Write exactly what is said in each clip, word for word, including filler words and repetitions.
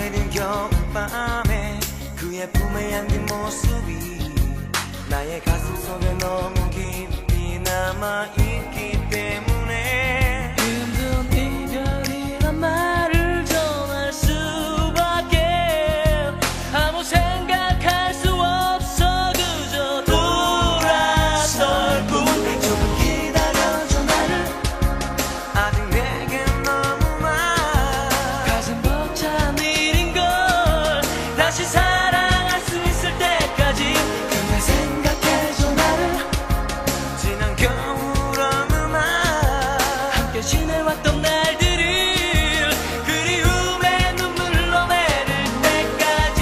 내린 겨울밤에 그의 품에 안긴 모습이 나의 가슴 속에 너무 깊이 남아있기 때문에 힘든 이별이란 말을 전할 수밖에 아무 생각할 수 없어 그저 돌아설 뿐. 조금 기다려줘 나를 아직 내겐 너무 많아 가슴 벅찬 일인 걸 다시 사랑할 수 있을 때까지 그날 생각해줘 나를 지난 겨울 어느날 함께 지내왔던 날들을 그리움에 눈물로 내릴 때까지.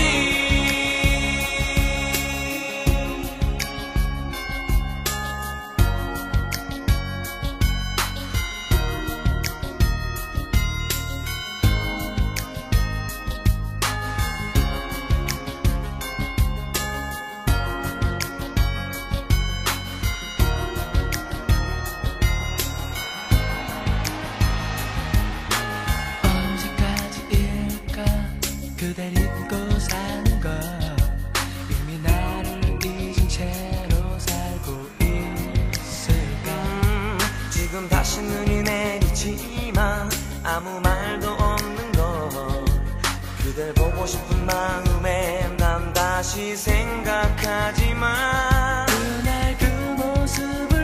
언제까지일까 그댈 잊고 사는 걸. 이미 나를 잊은 채로 살고 있을까. 음, 지금 다시 눈이 내리지만 아무 말도 없는 걸 그댈 보고 싶은 마음에 난 다시 생각하지만 그날 그 모습을